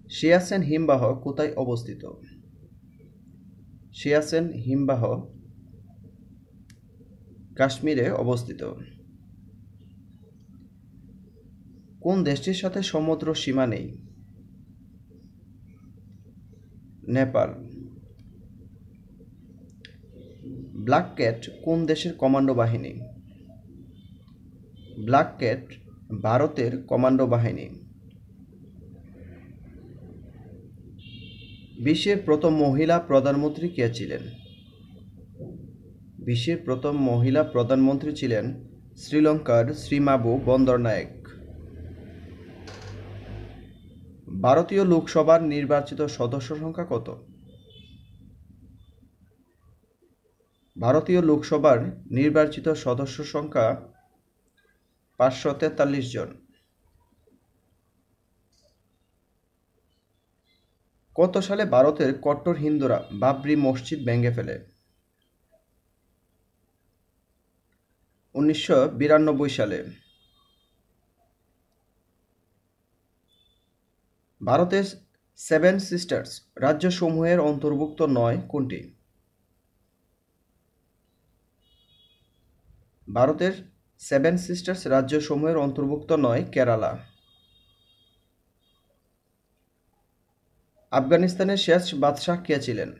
সিয়াচেন হিমবাহ কোথায় অবস্থিত? সিয়াচেন হিমবাহ কাশ্মীরে অবস্থিত। কোন দেশটির সাথে সমুদ্র সীমা নেই? নেপাল। ব্ল্যাক ক্যাট কোন দেশের কমান্ডো বাহিনী? ব্ল্যাক ক্যাট ভারতের কমান্ডো বাহিনী। বিশ্বের প্রথম মহিলা প্রধানমন্ত্রী কে ছিলেন? বিশ্বের প্রথম মহিলা প্রধানমন্ত্রী ছিলেন শ্রীলঙ্কার শ্রীমাবু বন্দরনায়েক। ভারতীয় লোকসভার নির্বাচিত সদস্য সংখ্যা কত? ভারতীয় লোকসভার নির্বাচিত সদস্য সংখ্যা 543 জন। কত সালে ভারতের কট্টর হিন্দুরা বাবরি মসজিদ ভেঙে ফেলে? 1992 সালে। ভারতের সেভেন সিস্টার্স রাজ্যসমূহের অন্তর্ভুক্ত নয় কোনটি? ভারতের সেভেন সিস্টার্স রাজ্যসমূহের অন্তর্ভুক্ত নয় কেরালা। আফগানিস্তানের শেষ বাদশাহ কে ছিলেন?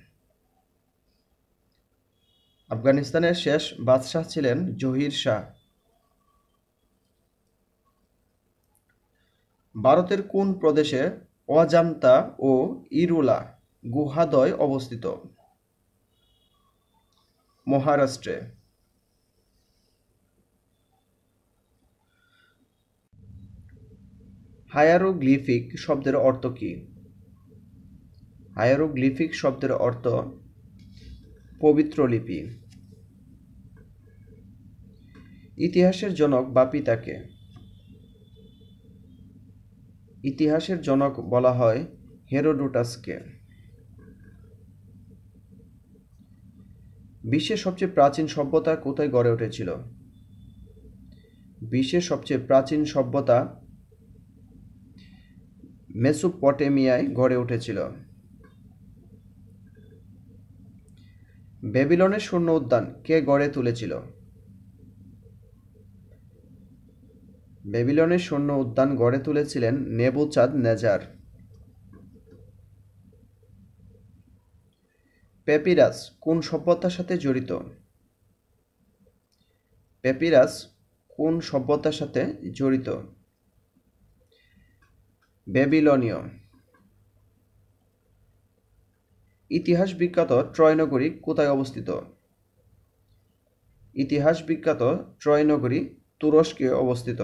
আফগানিস্তানের শেষ বাদশাহ ছিলেন জহির শাহ। ভারতের কোন প্রদেশে অজান্তা ও ইরুলা গুহাদ্বয় অবস্থিত? মহারাষ্ট্রে। হায়ারোগ্লিফিক শব্দের অর্থ কী? হায়ারোগ্লিফিক শব্দের অর্থ পবিত্র লিপি। ইতিহাসের জনক বা পিতা কে? ইতিহাসের জনক বলা হয় হেরোডোটাসকে। বিশ্বের সবচেয়ে প্রাচীন সভ্যতা কোথায় গড়ে উঠেছিল? বিশ্বের সবচেয়ে প্রাচীন সভ্যতা মেসোপটেমিয়ায় গড়ে উঠেছিল। ব্যাবিলনের স্বর্ণ উদ্যান কে গড়ে তুলেছিল? ব্যাবিলনের স্বর্ণ উদ্যান গড়ে তুলেছিলেন নেবুচাঁদ-নেজার। প্যাপিরাস কোন সভ্যতার সাথে জড়িত? প্যাপিরাস কোন সভ্যতার সাথে জড়িত? ব্যাবিলনীয়। ইতিহাস বিখ্যাত ট্রয় নগরী কোথায় অবস্থিত? ইতিহাস বিখ্যাত ট্রয় নগরী তুরস্কে অবস্থিত।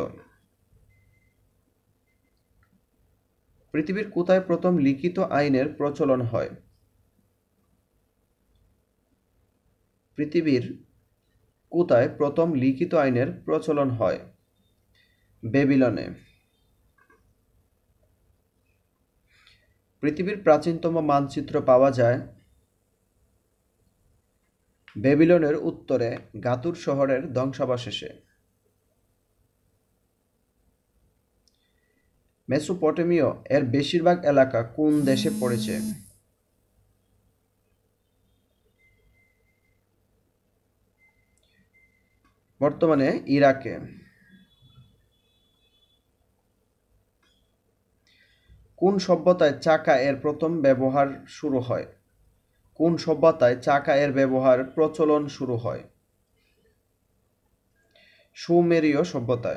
পৃথিবীর কোথায় প্রথম লিখিত আইনের প্রচলন হয়? পৃথিবীর কোথায় প্রথম লিখিত আইনের প্রচলন হয়? ব্যাবিলনে। পৃথিবীর প্রাচীনতম মানচিত্র পাওয়া যায় ব্যাবিলনের উত্তরে গাতুর শহরের ধ্বংসাবশেষে। মেসোপটেমীয় এর বেশিরভাগ এলাকা কোন দেশে পড়েছে? বর্তমানে ইরাকে। কোন সভ্যতায় চাকা এর প্রথম ব্যবহার শুরু হয়? কোন সভ্যতায় চাকা এর ব্যবহার প্রচলন শুরু হয়? সুমেরীয় সভ্যতায়।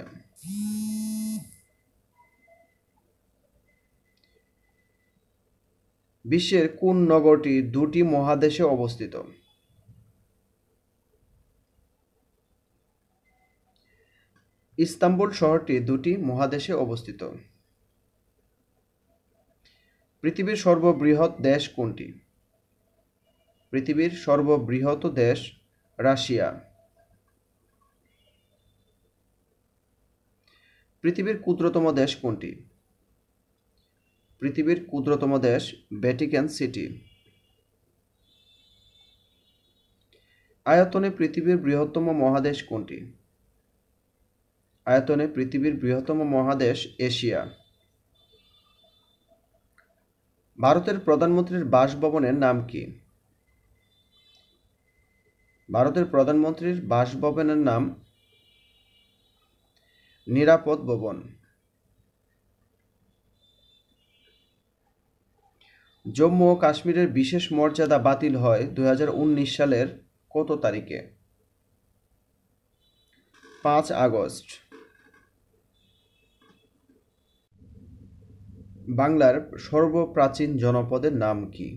বিশ্বের কোন নগরটি দুটি মহাদেশে অবস্থিত? ইস্তাম্বুল শহরটি দুটি মহাদেশে অবস্থিত। পৃথিবীর সর্ববৃহৎ দেশ কোনটি? পৃথিবীর সর্ববৃহৎ দেশ রাশিয়া। পৃথিবীর ক্ষুদ্রতম দেশ কোনটি? পৃথিবীর ক্ষুদ্রতম দেশ ভ্যাটিকান সিটি। আয়তনে পৃথিবীর বৃহত্তম মহাদেশ কোনটি? আয়তনে পৃথিবীর বৃহত্তম মহাদেশ এশিয়া। ভারতের প্রধানমন্ত্রীর বাসভবনের নাম কি? ভারতের প্রধানমন্ত্রীর বাসভবনের নাম নিরাপদ ভবন। জম্মু ও কাশ্মীরের বিশেষ মর্যাদা বাতিল হয় 2019 সালের কত তারিখে? 5 আগস্ট। বাংলার সর্বপ্রাচীন জনপদের নাম কি?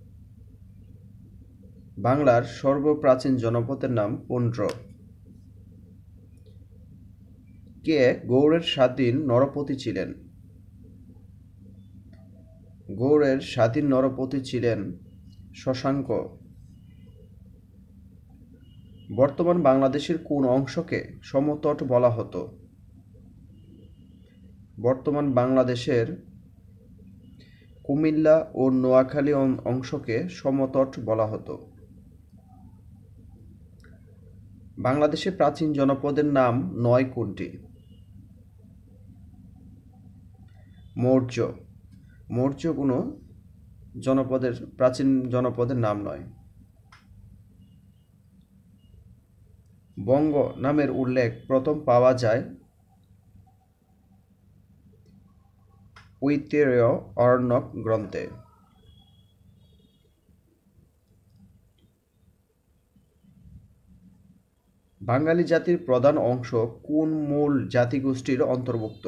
বাংলার সর্বপ্রাচীন জনপদের নাম পুন্ড্র। কে গৌড়ের স্বাধীন নরপতি ছিলেন? গৌড়ের স্বাধীন নরপতি ছিলেন শশাঙ্ক। বর্তমান বাংলাদেশের কোন অংশকে সমতট বলা হতো? বর্তমান বাংলাদেশের কুমিল্লা ও নোয়াখালী অংশকে সমতট বলা হতো। বাংলাদেশের প্রাচীন জনপদের নাম 9 কোনটি? মৌর্য। মৌর্য কোনো প্রাচীন জনপদের নাম নয়। বঙ্গ নামের উল্লেখ প্রথম পাওয়া যায় ঐতিহ্য অরণ্যক গ্রন্থে। বাঙালি জাতির প্রধান অংশ কোন মূল জাতিগোষ্ঠীর অন্তর্ভুক্ত?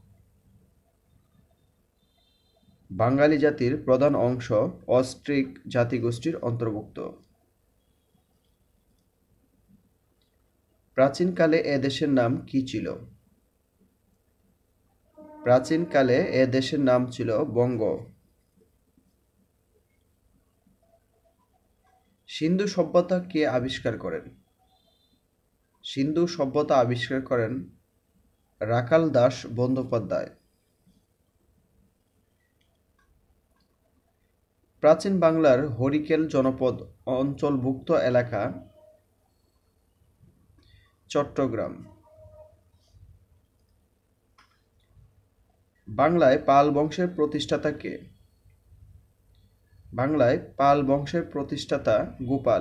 বাঙালি জাতির প্রধান অংশ অস্ট্রিক জাতিগোষ্ঠীর অন্তর্ভুক্ত। প্রাচীনকালে এ দেশের নাম কি ছিল? প্রাচীনকালে এ দেশের নাম ছিল বঙ্গ। সিন্ধু সভ্যতা কে আবিষ্কার করেন? সিন্ধু সভ্যতা আবিষ্কার করেন রাখাল দাস বন্দ্যোপাধ্যায়। প্রাচীন বাংলার হরিকেল জনপদ অঞ্চলভুক্ত এলাকা চট্টগ্রাম। বাংলায় পাল বংশের প্রতিষ্ঠাতা কে? বাংলায় পাল বংশের প্রতিষ্ঠাতা গোপাল।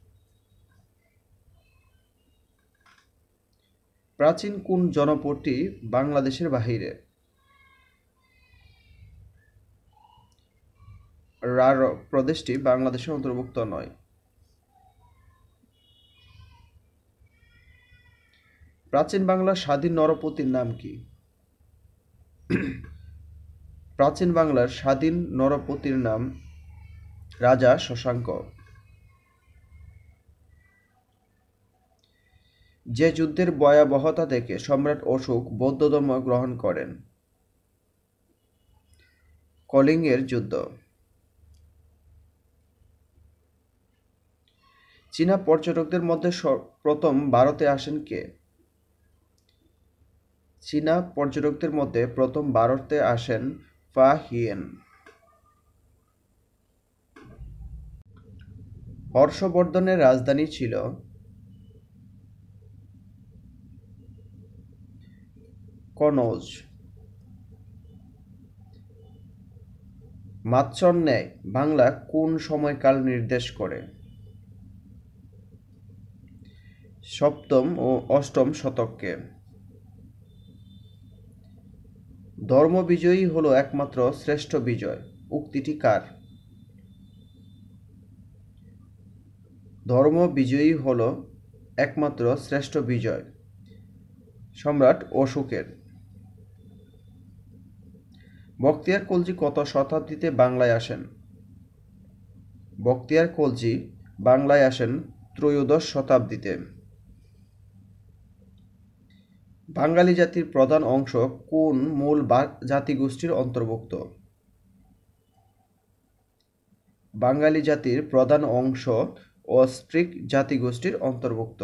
প্রাচীন কোন জনপদটি বাংলাদেশের বাহিরে? রাঢ় প্রদেশটি বাংলাদেশের অন্তর্ভুক্ত নয়। প্রাচীন বাংলার স্বাধীন নরপতির নাম কি? প্রাচীন বাংলার স্বাধীন নরপতির নাম রাজা শশাঙ্ক। যে যুদ্ধের ভয়াবহতা দেখে সম্রাট অশোক বৌদ্ধ ধর্ম গ্রহণ করেন? কলিঙ্গের যুদ্ধ। চীনা পর্যটকদের মধ্যে প্রথম ভারতে আসেন কে? চীনা পর্যটকদের মধ্যে প্রথম ভারতে আসেন ফা হিয়েন। হর্ষবর্ধনের রাজধানী ছিল কনৌজ। মাৎস্যন্যায় বাংলা কোন সময়কাল নির্দেশ করে? সপ্তম ও অষ্টম শতককে। ধর্মবিজয়ী হলো একমাত্র শ্রেষ্ঠ বিজয় উক্তিটি কার? ধর্মবিজয়ী হলো একমাত্র শ্রেষ্ঠ বিজয় সম্রাট অশোকের। বখতিয়ার খলজি কত শতাব্দীতে বাংলায় আসেন? বখতিয়ার খলজি বাংলায় আসেন ত্রয়োদশ শতাব্দীতে। বাঙালি জাতির প্রধান অংশ কোন মূল জাতিগোষ্ঠীর অন্তর্ভুক্ত? বাঙালি জাতির প্রধান অংশ অস্ট্রিক জাতিগোষ্ঠীর অন্তর্ভুক্ত।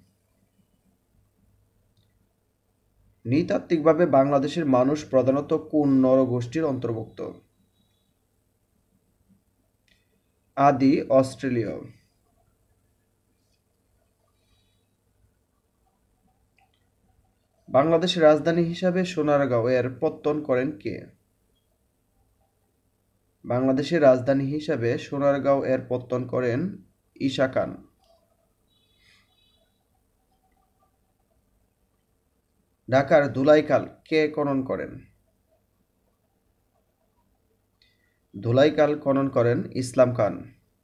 নৃতাত্ত্বিকভাবে বাংলাদেশের মানুষ প্রধানত কোন নরগোষ্ঠীর অন্তর্ভুক্ত? আদি অস্ট্রেলীয়। বাংলাদেশের রাজধানী হিসাবে সোনারগাঁও এর প্রত্যয়ন করেন কে? বাংলাদেশের রাজধানী হিসাবে সোনারগাঁও এর প্রত্যয়ন করেন ঈসা খান। ঢাকার ধুলাইখাল কে খনন করেন? ধুলাইখাল খনন করেন ইসলাম খান।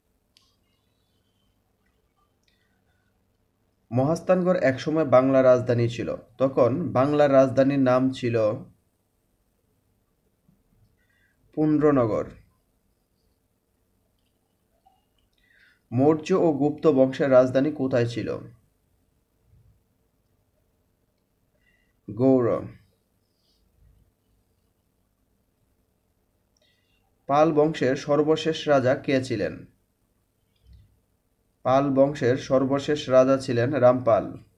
মহাস্থানগড় একসময় বাংলার রাজধানী ছিল, তখন বাংলার রাজধানীর নাম ছিল পুন্ড্রনগর। মৌর্য ও গুপ্ত বংশের রাজধানী কোথায় ছিল? গৌড়। পাল বংশের সর্বশেষ রাজা কে ছিলেন? পাল বংশের সর্বশেষ রাজা ছিলেন রামপাল।